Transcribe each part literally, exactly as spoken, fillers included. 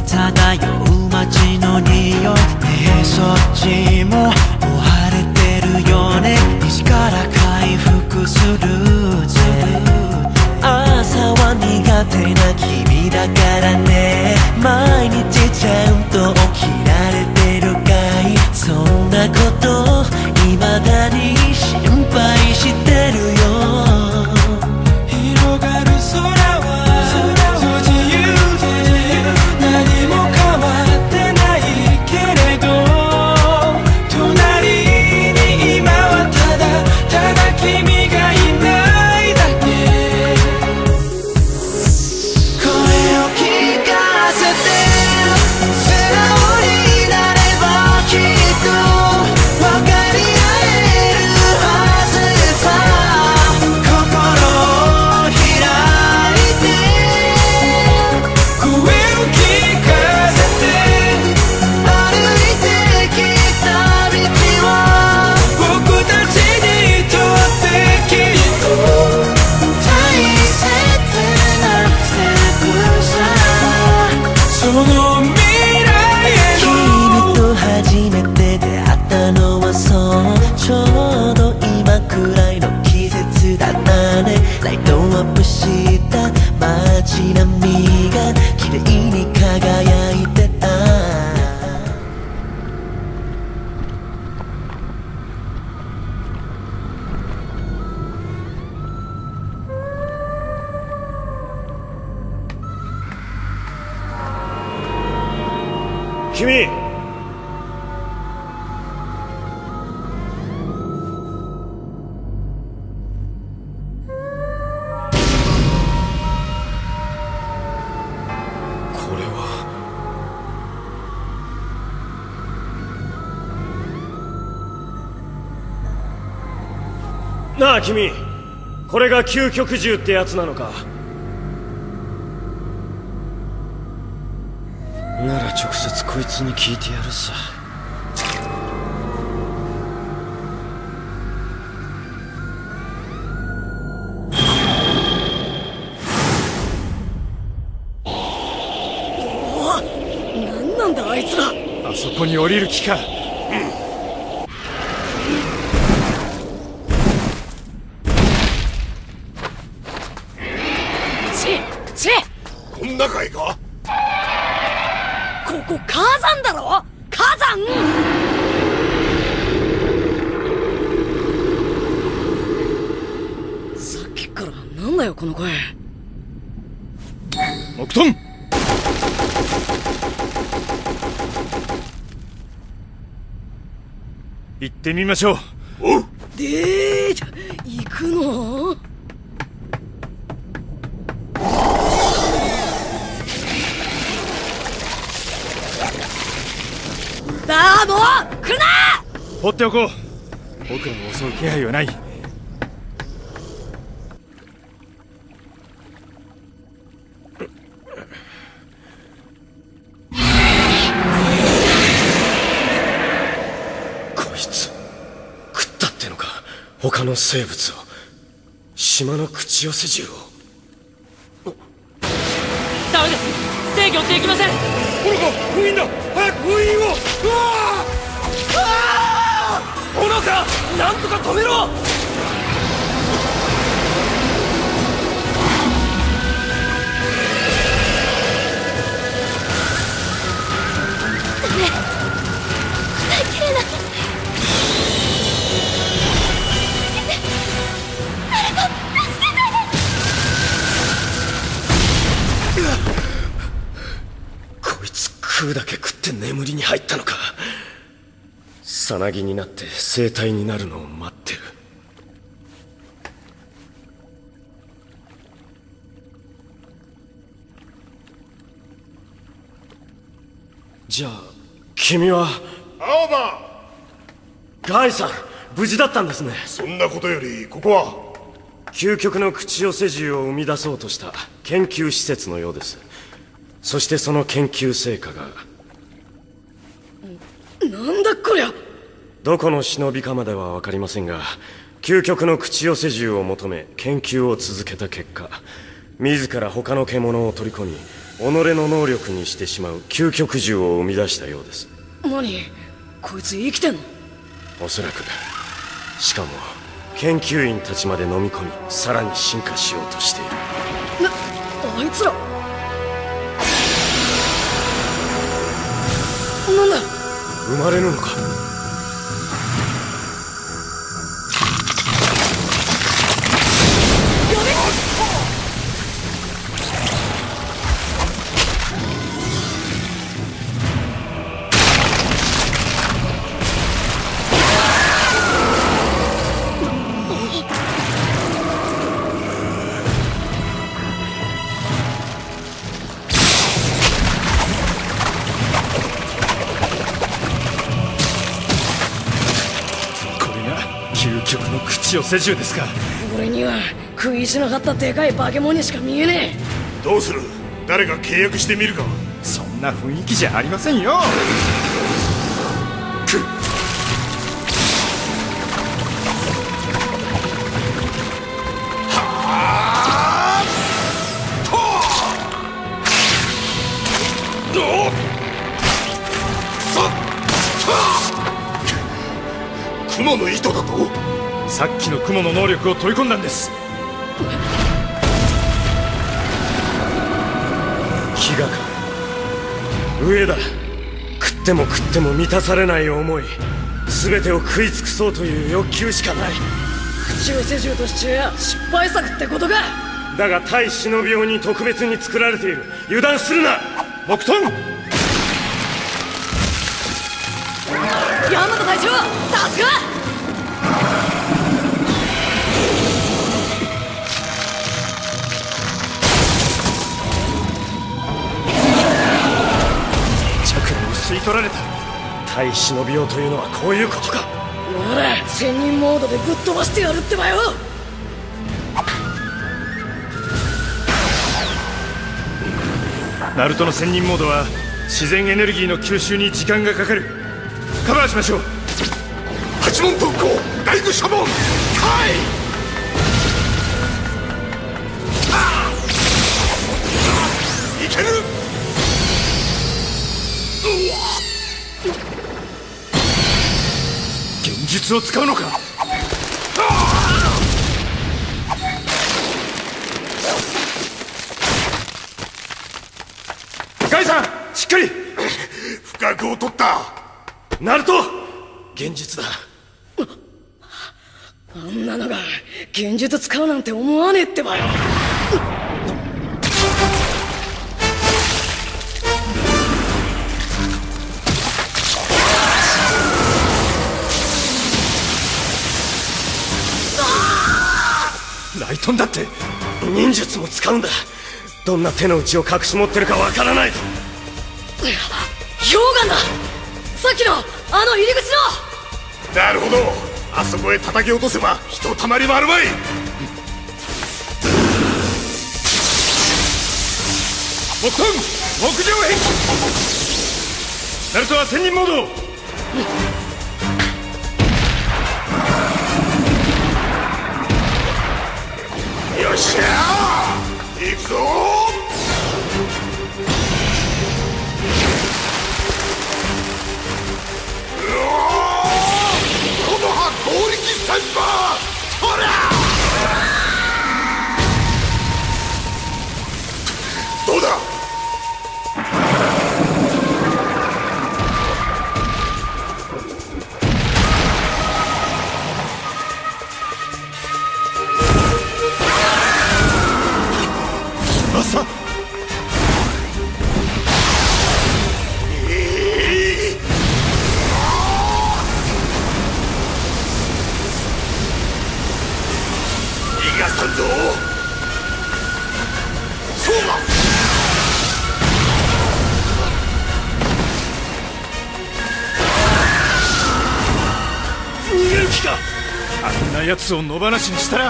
漂う街の匂い、ねえそっちももう晴れてるよね。西から回復するぜ。朝は苦手な君だからね。毎日ちゃんと起きられてるかい。そんなこと未だに心配してるよ。広がる空は自由で何も変わってないけれど、隣に今はただただ君がいないだけ。声を聞かせて、素直になればきっと分かり合えるはずさ。心を開いて声を聞かせて、歩いてきた道は僕たちにとってきっと大切なステップさ。その未来への君と初めて出会ったのはそう、ちょうど今くらいの季節だったね。ライトアップした街並みが綺麗に輝いてた。 君、これはなあ君、これが究極銃ってやつなのか。なら直接こいつに聞いてやるさ。 何なんだあいつら。 あそこに降りる気か。 チチこんなかいか。 ここ火山だろ。火山。さっきからなんだよこの声。 木遁。行ってみましょう。 おう。 でー、行くの？だーもう来るな。 放っておこう。僕らを襲う気配はない。 こいつ食ったってのか。他の生物を、島の口寄せ銃を。 ダメです、制御できません。 ほらか封印だ。早く封印を。うわあ。 ほのか、なんとか止めろ。ダメ、抑えきれない。助けて、誰か助けて。 こいつ食うだけ食って眠りに入ったのか。さなぎになって生体になるのを待ってる。じゃあ君は。 青葉。 ガイさん、無事だったんですね。 そんなことよりここは究極の口寄せ銃を生み出そうとした研究施設のようです。そしてその研究成果が。 なんだこりゃ。 どこの忍びかまでは分かりませんが、究極の口寄せ銃を求め研究を続けた結果、自ら他の獣を取り込み己の能力にしてしまう究極銃を生み出したようです。 何？こいつ生きてんの？ おそらく。しかも研究員たちまで飲み込み、さらに進化しようとしている。 な、あいつらなんだ？ 生まれるのか？ 究極の口寄せ銃ですか。 俺には食いしなかったでかい化け物にしか見えねえ。どうする？誰か契約してみるか。 そんな雰囲気じゃありませんよ。くっ雲の糸だと？ さっきの雲の能力を取り込んだんです。 気がかり。上だ。食っても食っても満たされない思い、全てを食い尽くそうという欲求しかない。 口寄せ銃としちゃ失敗作ってことか。 だが対忍び用に特別に作られている。油断するな。木遁。 山田隊長、さすが。 チャクラを吸い取られた。 対忍び用というのはこういうことか。 ほら、仙人モードでぶっ飛ばしてやるってばよ。 ナルトの仙人モードは自然エネルギーの吸収に時間がかかる。カバーしましょう。 八門特攻大愚者門開。いける。 幻術を使うのか。ガイさん、しっかり。 不覚を取った。 ナルト、幻術だ。 あんなのが幻術使うなんて思わねえってばよ。 ライトンだって。 忍術も使うんだ。どんな手の内を隠し持ってるかわからないと。 溶岩だ。さっきのあの入り口の。 なるほど。あそこへ叩き落とせばひとたまりもあるまい。 木遁木上壁。ナルトは仙人モード。 よっしゃー、行くぞー。うおー、この葉合力サイバートラー。どうだ。 翼。 逃がさんぞ。そうだ。 逃げる気か。あんな奴を野放しにしたら。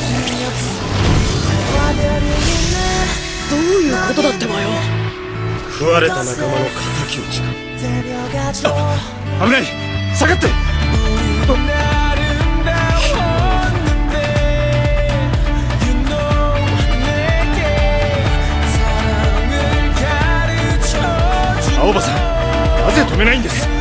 どういうことだってばよ。 食われた仲間の敵討ちか。 あ、危ない、下がって。青葉さん、なぜ止めないんです。